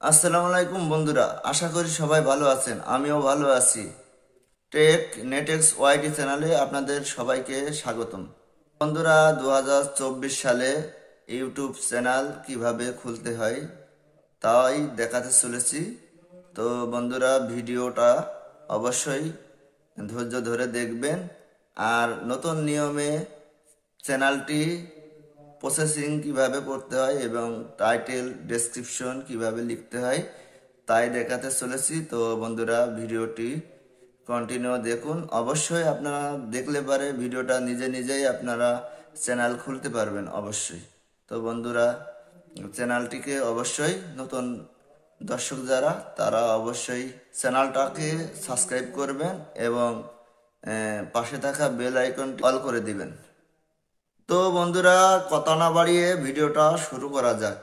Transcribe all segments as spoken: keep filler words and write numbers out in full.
আসসালামু আলাইকুম বন্ধুরা, আশা করি সবাই ভালো আছেন। আমিও ভালো আছি। টেক নেটেক্স ওয়াইটি চ্যানেলে আপনাদের সবাইকে স্বাগতম। বন্ধুরা, দু হাজার চব্বিশ সালে ইউটিউব চ্যানেল কিভাবে খুলতে হয় তাই দেখাতে চলেছি। তো বন্ধুরা, ভিডিওটা অবশ্যই ধৈর্য ধরে দেখবেন। আর নতুন নিয়মে চ্যানেলটি প্রসেসিং কিভাবে করতে হয় এবং টাইটেল ডেসক্রিপশন কিভাবে লিখতে হয় তাই দেখাতে চলেছি। তো বন্ধুরা, ভিডিওটি কন্টিনিউ দেখুন। অবশ্যই আপনারা দেখলে পারে ভিডিওটা নিজে নিজেই আপনারা চ্যানেল খুলতে পারবেন অবশ্যই। তো বন্ধুরা, চ্যানেলটিকে অবশ্যই নতুন দর্শক যারা তারা অবশ্যই চ্যানেলটাকে সাবস্ক্রাইব করবেন এবং আহ, পাশে থাকা বেল আইকনটি অল করে দিবেন। তো বন্ধুরা, কথা না বাড়িয়ে ভিডিওটা শুরু করা যাক।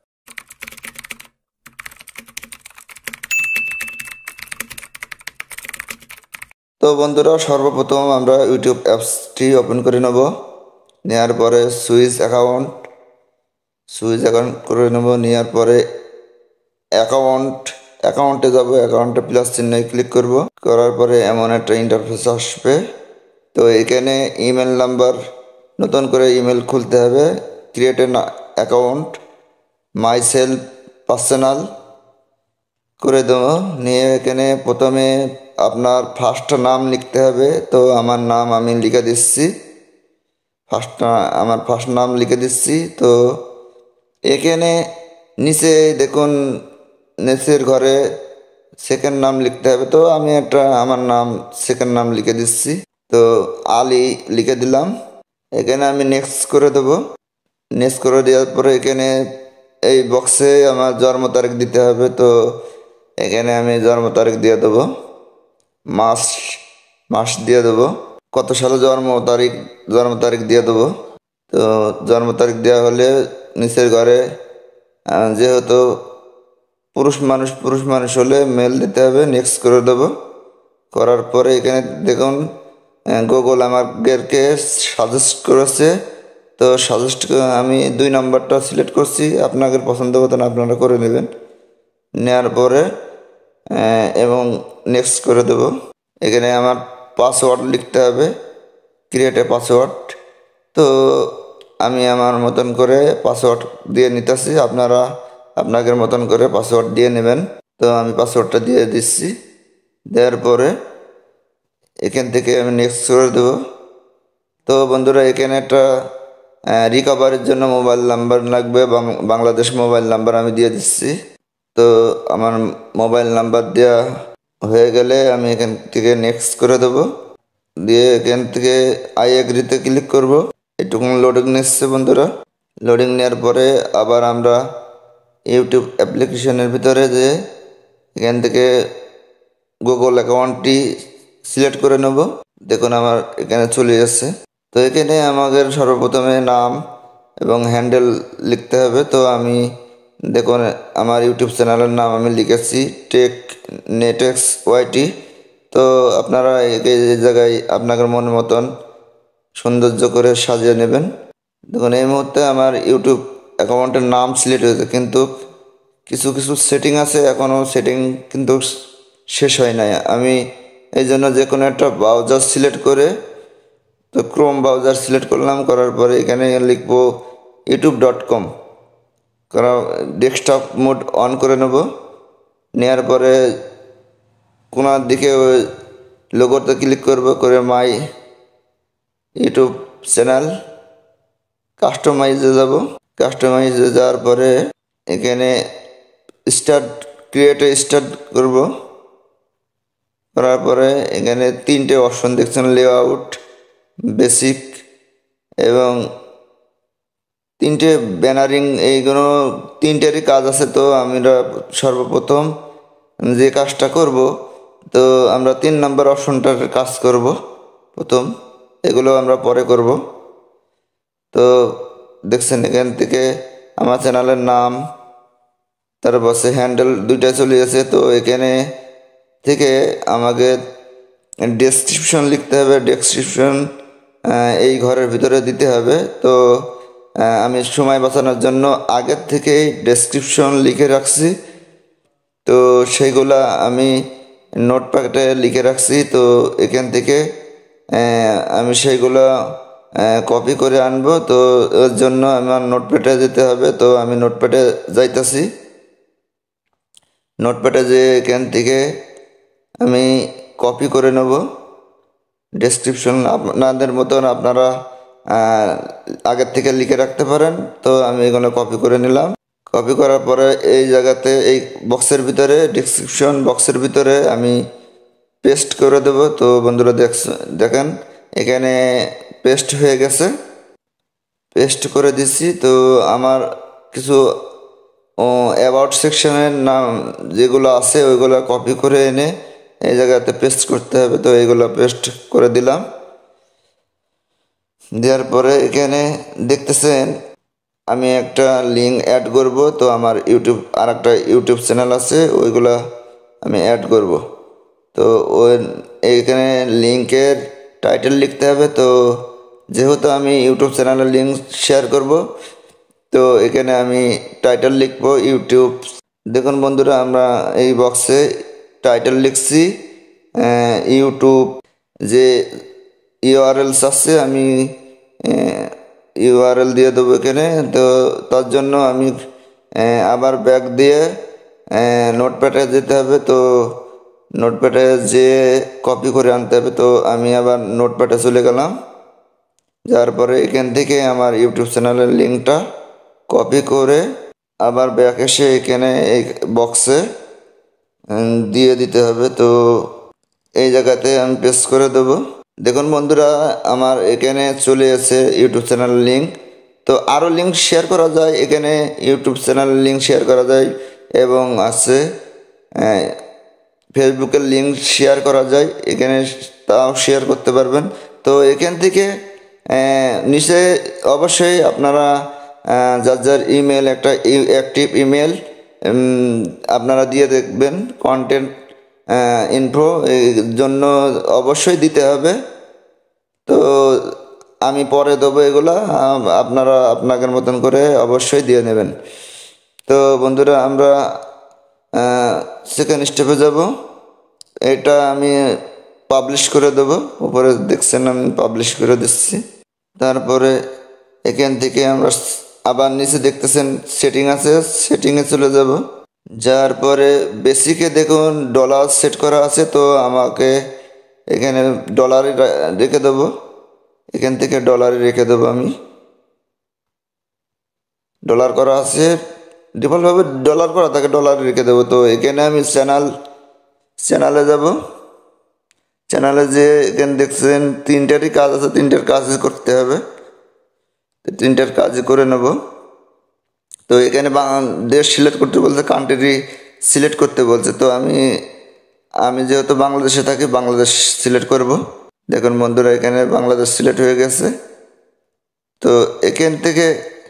তো বন্ধুরা, সর্বপ্রথম আমরা ইউটিউব অ্যাপসটি ওপেন করে নেব। নেওয়ার পরে সুইচ অ্যাকাউন্ট সুইচ অ্যাকাউন্ট করে নেব। নেওয়ার পরে অ্যাকাউন্ট অ্যাকাউন্টে যাব। অ্যাকাউন্টে প্লাস চিহ্নে ক্লিক করব। করার পরে এমন একটা ইন্টারফেস আসবে। তো এখানে ইমেল নাম্বার, নতুন করে ইমেল খুলতে হবে। Create an account myself personal করে দেবো। নিয়ে এখানে প্রথমে আপনার ফার্স্ট নাম লিখতে হবে। তো আমার নাম আমি লিখে দিচ্ছি। ফার্স্ট আমার ফার্স্ট নাম লিখে দিচ্ছি। তো এখানে নিচে দেখুন, নিচের ঘরে সেকেন্ড নাম লিখতে হবে। তো আমি একটা আমার নাম সেকেন্ড নাম লিখে দিচ্ছি। তো আলী লিখে দিলাম। এখানে আমি নেক্সট করে দেবো। নেক্সট করে দেওয়ার পরে এখানে এই বক্সে আমার জন্ম তারিখ দিতে হবে। তো এখানে আমি জন্ম তারিখ দিয়ে দেবো। মাস মাস দিয়ে দেবো। কত সালে জন্ম তারিখ জন্ম তারিখ দিয়ে দেবো। তো জন্ম তারিখ দেওয়া হলে নিচের ঘরে আহ, যেহেতু পুরুষ মানুষ পুরুষ মানুষ হলে মেল দিতে হবে। নেক্সট করে দেবো। করার পরে এখানে দেখুন, গুগল আমাদেরকে সাজেস্ট করেছে। তো সাজেস্ট আমি দুই নাম্বারটা সিলেক্ট করছি। আপনাদের পছন্দ মতন আপনারা করে নেবেন। নেওয়ার পরে এবং নেক্সট করে দেব। এখানে আমার পাসওয়ার্ড লিখতে হবে, ক্রিয়েট এ পাসওয়ার্ড। তো আমি আমার মতন করে পাসওয়ার্ড দিয়ে নিতেছি। আপনারা আপনাদের মতন করে পাসওয়ার্ড দিয়ে নেবেন। তো আমি পাসওয়ার্ডটা দিয়ে দিচ্ছি। দেওয়ার পরে এখান থেকে আমি নেক্সট করে দেব। তো বন্ধুরা, এখানে একটা রিকভারির জন্য মোবাইল নাম্বার লাগবে। বাংলাদেশ মোবাইল নাম্বার আমি দিয়ে দিচ্ছি। তো আমার মোবাইল নাম্বার দেওয়া হয়ে গেলে আমি এখান থেকে নেক্সট করে দেব। দিয়ে এখান থেকে আই এগ্রিতে ক্লিক করব। এটুকু লোডিং নিচ্ছে বন্ধুরা। লোডিং নেওয়ার পরে আবার আমরা ইউটিউব অ্যাপ্লিকেশনের ভিতরে যে এখান থেকে গুগল অ্যাকাউন্টটি সিলেক্ট করে নেব। দেখুন আমার এখানে চলে যাচ্ছে। তো এখানে আমাদের সর্বপ্রথমে নাম এবং হ্যান্ডেল লিখতে হবে। তো আমি দেখুন আমার ইউটিউব চ্যানেলের নাম আমি লিখেছি টেক নেটেক্স ওয়াইটি। তো আপনারা এই জায়গায় আপনাদের মনের মতন সৌন্দর্য করে সাজিয়ে নেবেন। দেখুন এই মুহূর্তে আমার ইউটিউব অ্যাকাউন্টের নাম সিলেক্ট হয়েছে, কিন্তু কিছু কিছু সেটিং আছে, এখনও সেটিং কিন্তু শেষ হয় নাই। আমি এই জন্য যে কোনো একটা ব্রাউজার সিলেক্ট করে, তো ক্রোম ব্রাউজার সিলেক্ট করলাম। করার পরে এখানে লিখবো ইউটিউব ডট কম। করা ডেস্কটপ মোড অন করে নেব। নেওয়ার পরে কোনার দিকে লোগোতে ক্লিক করব। করে মাই ইউটিউব চ্যানেল কাস্টমাইজে যাব। কাস্টমাইজে যাওয়ার পরে এখানে স্টার্ট ক্রিয়েটে স্টার্ট করব। করার পরে এখানে তিনটে অপশন দেখছেন, লেআউট, বেসিক এবং তিনটে ব্যানারিং। এইগুলো তিনটেরই কাজ আছে। তো আমরা সর্বপ্রথম যে কাজটা করব, তো আমরা তিন নম্বর অপশনটার কাজ করব প্রথম, এগুলো আমরা পরে করব। তো দেখছেন এখান থেকে আমার চ্যানেলের নাম, তারপর সে হ্যান্ডেল দুইটা চলে গেছে। তো এখানে থেকে আমাকে ডেসক্রিপশন লিখতে হবে। ডেসক্রিপশন এই ঘরের ভিতরে দিতে হবে। তো আমি সময় বাঁচানোর জন্য আগের থেকেই ডেসক্রিপশন লিখে রাখছি। তো সেইগুলা আমি নোটপ্যাডে লিখে রাখছি। তো এখান থেকে আমি সেইগুলো কপি করে আনবো। তো এর জন্য আমার নোটপ্যাডে যেতে হবে। তো আমি নোটপ্যাডে যাইতাছি। নোটপ্যাডে যে এখান থেকে আমি কপি করে নেব। ডেসক্রিপশন আপনাদের মতন আপনারা আগের থেকে লিখে রাখতে পারেন। তো আমি এগুলো কপি করে নিলাম। কপি করার পরে এই জায়গাতে এই বক্সের ভিতরে ডেসক্রিপশন বক্সের ভিতরে আমি পেস্ট করে দেব। তো বন্ধুরা দেখেন এখানে পেস্ট হয়ে গেছে। পেস্ট করে দিচ্ছি। তো আমার কিছু অ্যাবাউট সেকশনের নাম যেগুলো আছে ওইগুলো কপি করে এনে এই জায়গাতে পেস্ট করতে হবে। তো এইগুলো পেস্ট করে দিলাম। দেওয়ার পরে এখানে দেখতেছেন আমি একটা লিঙ্ক অ্যাড করব। তো আমার ইউটিউব আর একটা ইউটিউব চ্যানেল আছে, ওইগুলা আমি অ্যাড করব। তো ওই এইখানে লিঙ্কের টাইটেল লিখতে হবে। তো যেহেতু আমি ইউটিউব চ্যানেলের লিঙ্ক শেয়ার করব, তো এখানে আমি টাইটেল লিখব ইউটিউব। দেখুন বন্ধুরা, আমরা এই বক্সে টাইটেল লিখছি ইউটিউব। যে ইউআরএলস আছে আমি ইউআরএল দিয়ে দেবো এখানে। তো তার জন্য আমি আবার ব্যাক দিয়ে নোটপ্যাডে যেতে হবে। তো নোটপ্যাডে যে কপি করে আনতে হবে। তো আমি আবার নোটপ্যাডে চলে গেলাম। যার পরে এখান থেকে আমার ইউটিউব চ্যানেলের লিঙ্কটা কপি করে আবার ব্যাক এসে এখানে এই বক্সে দিয়ে দিতে হবে। তো এই জায়গাতে আমি পেস্ট করে দেবো। দেখুন বন্ধুরা, আমার এখানে চলে এসেছে ইউটিউব চ্যানেলের লিঙ্ক। তো আরও লিঙ্ক শেয়ার করা যায়, এখানে ইউটিউব চ্যানেলের লিঙ্ক শেয়ার করা যায় এবং আছে ফেসবুকের লিঙ্ক শেয়ার করা যায়, এখানে তাও শেয়ার করতে পারবেন। তো এখান থেকে নিচে অবশ্যই আপনারা যার যার ইমেল একটা অ্যাক্টিভ ইমেল আপনারা দিয়ে দেখবেন। কন্টেন্ট ইনফো এই জন্য অবশ্যই দিতে হবে। তো আমি পরে দেবো এগুলা, আপনারা আপনাদের মতন করে অবশ্যই দিয়ে নেবেন। তো বন্ধুরা, আমরা সেকেন্ড স্টেপে যাব। এটা আমি পাবলিশ করে দেবো। উপরে দেখছেন আমি পাবলিশ করে দিচ্ছি। তারপরে এখান থেকে আমরা আবার নিচে দেখতেছেন সেটিং আছে, সেটিংয়ে চলে যাব। যার পরে বেসিকে দেখুন ডলার সেট করা আছে। তো আমাকে এখানে ডলারে রেখে দেবো। এখান থেকে ডলারে রেখে দেবো। আমি ডলার করা আছে, ডিফল্টভাবে ডলার করা থাকে, ডলারে রেখে দেবো। তো এখানে আমি চ্যানেল চ্যানেলে যাব। চ্যানেলে যে এখানে দেখছেন তিনটারই কাজ আছে, তিনটার কাজ করতে হবে। তিনটার কাজ করে নেব। তো এখানে দেশ সিলেক্ট করতে বলছে, কান্ট্রি সিলেক্ট করতে বলছে। তো আমি আমি যেহেতু বাংলাদেশে থাকি, বাংলাদেশ সিলেক্ট করব। দেখুন বন্ধুরা, এখানে বাংলাদেশ সিলেক্ট হয়ে গেছে। তো এখান থেকে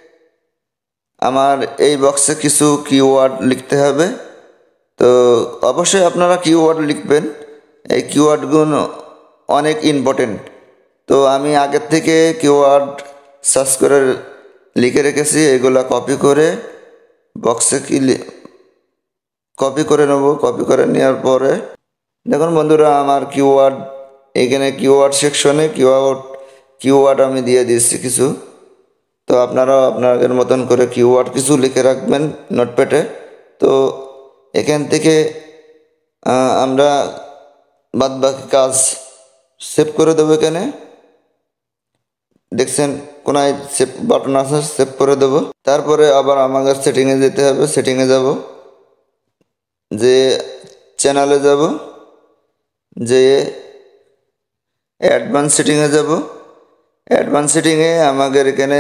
আমার এই বক্সে কিছু কিওয়ার্ড লিখতে হবে। তো অবশ্যই আপনারা কিওয়ার্ড লিখবেন। এই কিওয়ার্ডগুলো অনেক ইম্পর্টেন্ট। তো আমি আগের থেকে কিওয়ার্ড সার্চ করে লিখে রেখেছি। এগুলা কপি করে বক্সে কি কপি করে নেব। কপি করে নেওয়ার পরে দেখুন বন্ধুরা, আমার কিওয়ার্ড এখানে কিওয়ার্ড সেকশনে কিওয়ার্ড কিওয়ার্ড আমি দিয়ে দিচ্ছি কিছু। তো আপনারাও আপনাদের মতন করে কিওয়ার্ড কিছু লিখে রাখবেন নোটপ্যাডে। তো এখান থেকে আমরা বাদ বাকি কাজ সেভ করে দেবো। এখানে দেখছেন কোনায় সেভ বাটন আছে, সেভ করে দেব। তারপরে আবার আমাদের সেটিংয়ে যেতে হবে। সেটিংয়ে যাব, যে চ্যানেলে যাব, যে অ্যাডভান্স সেটিংয়ে যাব। অ্যাডভান্স সেটিংয়ে আমাদের এখানে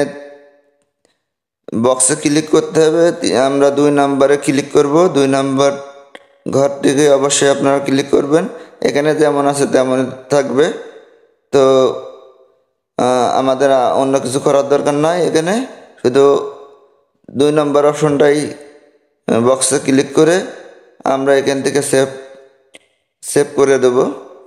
বক্সে ক্লিক করতে হবে। আমরা দুই নাম্বারে ক্লিক করব। দুই নাম্বার ঘরটিকে অবশ্যই আপনারা ক্লিক করবেন। এখানে যেমন আছে তেমন থাকবে। তো আমাদের অন্য কিছু করার দরকার নাই। এখানে শুধু দুই নম্বর অপশনটাই বক্সে ক্লিক করে আমরা এখান থেকে সেভ সেভ করে দেব।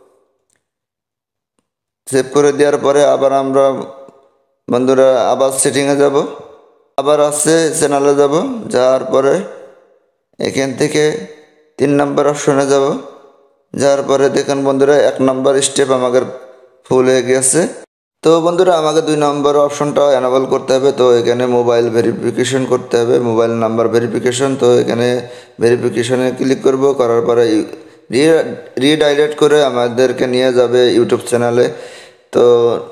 সেভ করে দেওয়ার পরে আবার আমরা বন্ধুরা আবার সেটিংয়ে যাব। আবার আসছে চ্যানেলে যাব। যাওয়ার পরে এখান থেকে তিন নাম্বার অপশনে যাব। যাওয়ার পরে দেখুন বন্ধুরা এক নাম্বার স্টেপ আমাদের ফুল হয়ে গেছে। তো বন্ধুরা আমাকে দুই নম্বর অপশনটা এনাবল করতে হবে। তো এখানে মোবাইল ভেরিফিকেশন করতে হবে, মোবাইল নাম্বার ভেরিফিকেশন। তো এখানে ভেরিফিকেশনে ক্লিক করব, করার পরে রিডাইরেক্ট করে আমাদেরকে নিয়ে যাবে ইউটিউব চ্যানেলে। তো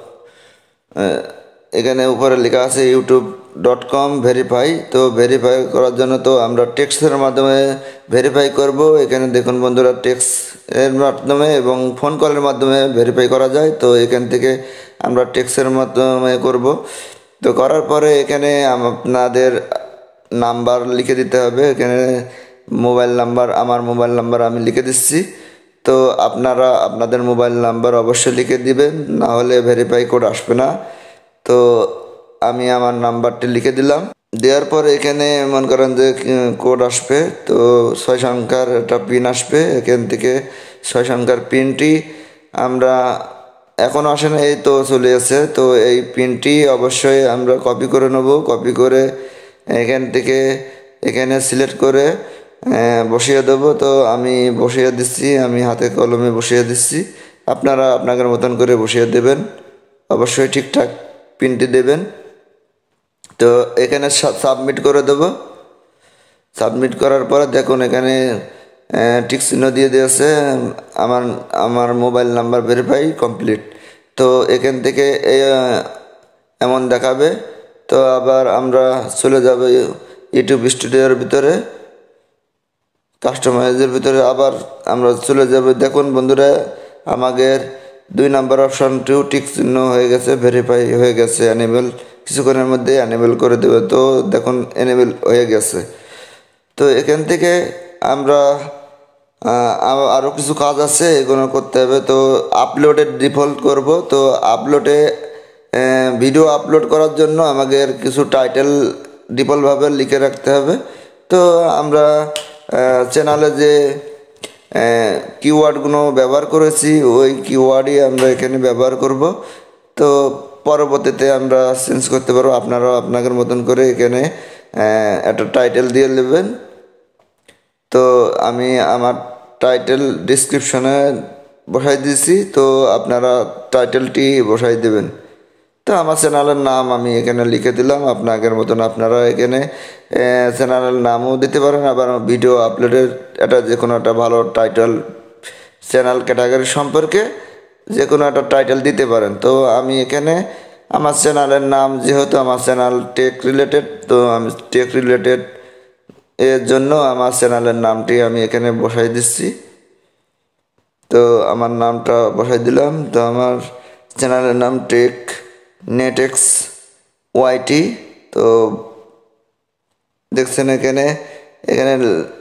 এখানে উপরে লেখা আছে ইউটিউব ডট কম ভেরিফাই। তো ভেরিফাই করার জন্য তো আমরা টেক্সটের মাধ্যমে ভেরিফাই করব। এখানে দেখুন বন্ধুরা টেক্সট এর মাধ্যমে এবং ফোন কলের মাধ্যমে ভেরিফাই করা যায়। তো এখান থেকে আমরা টেক্সটের মাধ্যমে করব। তো করার পরে এখানে আপনাদের নাম্বার লিখে দিতে হবে। এখানে মোবাইল নাম্বার, আমার মোবাইল নাম্বার আমি লিখে দিচ্ছি। তো আপনারা আপনাদের মোবাইল নাম্বার অবশ্যই লিখে দিবেন, না হলে ভেরিফাই কোড আসবে না। তো আমি আমার নাম্বারটি লিখে দিলাম। দেওয়ার পরে এখানে মনে করেন যে কোড আসবে। তো ছয় সংখ্যার একটা পিন আসবে। এখান থেকে ছয় সংখ্যার পিনটি আমরা এখনও আসে না, এই তো চলে এসেছে। তো এই পিনটি অবশ্যই আমরা কপি করে নেব। কপি করে এখান থেকে এখানে সিলেক্ট করে বসিয়ে দেবো। তো আমি বসিয়ে দিচ্ছি, আমি হাতে কলমে বসিয়ে দিচ্ছি। আপনারা আপনাদের মতন করে বসিয়ে দেবেন, অবশ্যই ঠিকঠাক পিনটি দেবেন। তো এখানে সাবমিট করে দেব। সাবমিট করার পরে দেখুন এখানে টিক চিহ্ন দিয়ে দিয়েছে, আমার আমার মোবাইল নাম্বার ভেরিফাই কমপ্লিট। তো এখান থেকে এমন দেখাবে। তো আবার আমরা চলে যাব ইউটিউব স্টুডিওর ভিতরে, কাস্টমাইজের ভিতরে আবার আমরা চলে যাব। দেখুন বন্ধুরা আমাদের দুই নাম্বার অপশনটিও টিক চিহ্ন হয়ে গেছে, ভেরিফাই হয়ে গেছে, এনেবল কিছুক্ষণের মধ্যে এনেবল করে দেবে। তো দেখুন এনেবল হয়ে গেছে। তো এখান থেকে আমরা আরও কিছু কাজ আছে, এগুলো করতে হবে। তো আপলোডের ডিফল্ট করব। তো আপলোডে ভিডিও আপলোড করার জন্য আমাদের কিছু টাইটেল ডিফল্টভাবে লিখে রাখতে হবে। তো আমরা চ্যানেলে যে কিওয়ার্ডগুলো ব্যবহার করেছি ওই কিওয়ার্ডই আমরা এখানে ব্যবহার করব। তো পরবর্তীতে আমরা চেঞ্জ করতে পারবো। আপনারাও আপনাদের মতন করে এখানে একটা টাইটেল দিয়ে নেবেন। তো আমি আমার টাইটেল ডিসক্রিপশনে বসাই দিয়েছি, তো আপনারা টাইটেলটি বসাই দেবেন। তো আমার চ্যানেলের নাম আমি এখানে লিখে দিলাম। আপনাদের মতন আপনারা এখানে চ্যানেলের নামও দিতে পারেন, আবার ভিডিও আপলোডের একটা যে কোনো একটা ভালো টাইটেল চ্যানেল ক্যাটাগরি সম্পর্কে যে কোনো একটা টাইটেল দিতে পারেন। তো আমি এখানে আমার চ্যানেলের নাম, যেহেতু আমার চ্যানেল টেক রিলেটেড, তো আমি টেক রিলেটেড এর জন্য আমার চ্যানেলের নামটি আমি এখানে বসাই দিচ্ছি। তো আমার নামটা বসাই দিলাম। তো আমার চ্যানেলের নাম টেক নেটেক্স ওয়াইটি। তো দেখছেন এখানে এখানে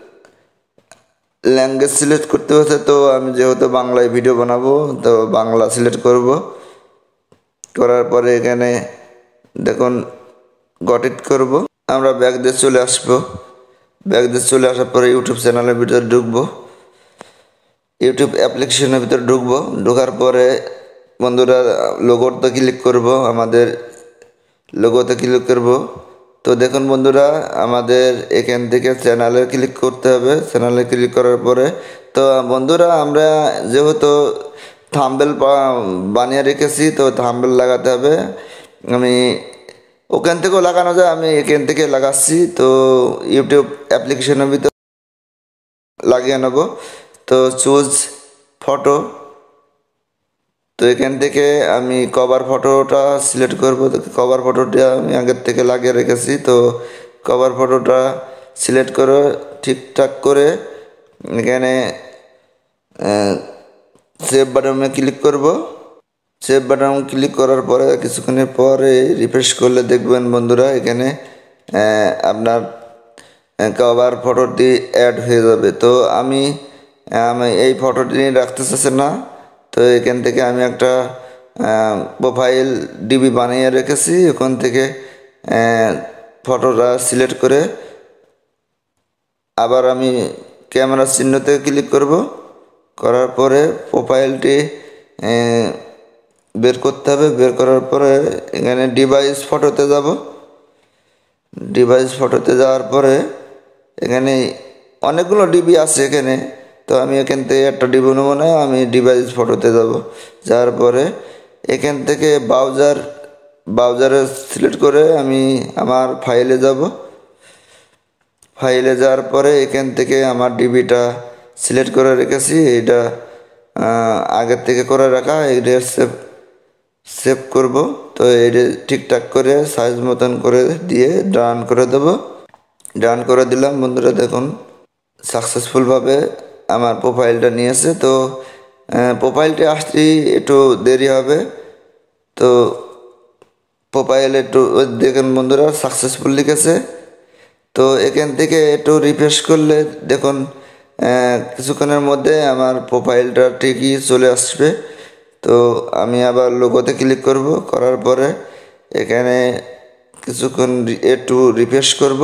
ল্যাঙ্গুয়েজ সিলেক্ট করতে হচ্ছে। তো আমি যেহেতু বাংলায় ভিডিও বানাবো, তো বাংলা সিলেক্ট করব। করার পরে এখানে দেখুন গট ইট করব। আমরা ব্যাক দিয়ে চলে আসবো। ব্যাক দিয়ে চলে আসার পরে ইউটিউব চ্যানেলের ভিতরে ঢুকবো, ইউটিউব অ্যাপ্লিকেশনের ভিতরে ঢুকবো। ঢোকার পরে বন্ধুরা লোগোতে ক্লিক করব, আমাদের লোগোতে ক্লিক করব। তো দেখুন বন্ধুরা আমাদের এখান থেকে চ্যানেলে ক্লিক করতে হবে। চ্যানেলে ক্লিক করার পরে তো বন্ধুরা আমরা যেহেতু থাম্বনেল বানিয়ে রেখেছি, তো থাম্বনেল লাগাতে হবে। আমি ওখান থেকেও লাগানো যায়, আমি এখান থেকে লাগাচ্ছি। তো ইউটিউব অ্যাপ্লিকেশনের ভিতর লাগিয়ে নেব। তো চুজ ফটো, তো এখান থেকে আমি কভার ফটোটা সিলেক্ট করব। কভার ফটোটা আমি আগের থেকে লাগিয়ে রেখেছি। তো কভার ফটোটা সিলেক্ট করে ঠিকঠাক করে এখানে সেভ বাটনে ক্লিক করব। সেভ বাটন ক্লিক করার পরে কিছুক্ষণের পরে রিফ্রেশ করলে দেখবেন বন্ধুরা এখানে আপনার কভার ফটোটি অ্যাড হয়ে যাবে। তো আমি আমি এই ফটোটি রাখতে চাচ্ছি না। তো এখান থেকে আমি একটা প্রোফাইল ডিবি বানিয়ে রেখেছি। ওখান থেকে ফটোটা সিলেক্ট করে আবার আমি ক্যামেরার চিহ্নতে ক্লিক করব। করার পরে প্রোফাইলটি বের করতে হবে। বের করার পরে এখানে ডিভাইস ফটোতে যাব। ডিভাইস ফটোতে যাওয়ার পরে এখানে অনেকগুলো ডিবি আছে এখানে। তো আমি এখান থেকে একটা ডিবি নেবো না, আমি ডিভাইস ফটোতে যাব। যাওয়ার পরে এখান থেকে ব্রাউজার ব্রাউজারে সিলেক্ট করে আমি আমার ফাইলে যাব। ফাইলে যাওয়ার পরে এখান থেকে আমার ডিবিটা সিলেক্ট করে রেখেছি, এটা আগের থেকে করে রাখা, এটা সেভ সেভ করব। তো এটা ঠিকঠাক করে সাইজ মতন করে দিয়ে ডান করে দেব। ডান করে দিলাম বন্ধুরা, দেখুন সাকসেসফুলভাবে আমার প্রোফাইলটা নিয়েছে। তো প্রোফাইলটা আসতে একটু দেরি হবে। তো প্রোফাইল একটু দেখুন বন্ধুরা সাকসেসফুল লিখেছে। তো এখান থেকে একটু রিফ্রেশ করলে দেখুন কিছুক্ষণের মধ্যে আমার প্রোফাইলটা ঠিকই চলে আসবে। তো আমি আবার লোগোতে ক্লিক করব, করার পরে এখানে কিছুক্ষণ একটু রিফ্রেশ করব।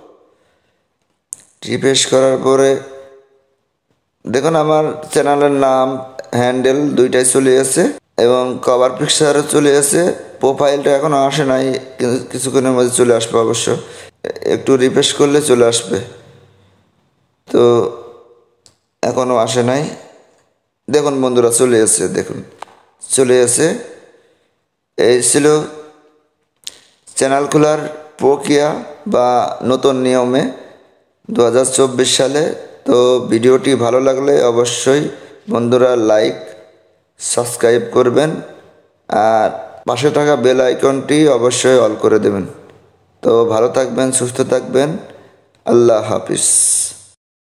রিফ্রেশ করার পরে দেখুন আমার চ্যানেলের নাম হ্যান্ডেল দুইটাই চলে আসে এবং কভার পিকচারও চলে আসে। প্রোফাইলটা এখনও আসে নাই, কিছুক্ষণের মধ্যে চলে আসবে অবশ্য, একটু রিফ্রেশ করলে চলে আসবে। তো এখনও আসে নাই, দেখুন বন্ধুরা চলে এসে, দেখুন চলে এসে। এই ছিল চ্যানেল খোলার প্রক্রিয়া বা নতুন নিয়মে দু হাজার চব্বিশ সালে। তো ভিডিওটি ভালো লাগলে অবশ্যই বন্ধুরা লাইক সাবস্ক্রাইব করবেন আর পাশে থাকা বেল আইকনটি অবশ্যই অল করে দেবেন। তো ভালো থাকবেন, সুস্থ থাকবেন, আল্লাহ হাফিজ।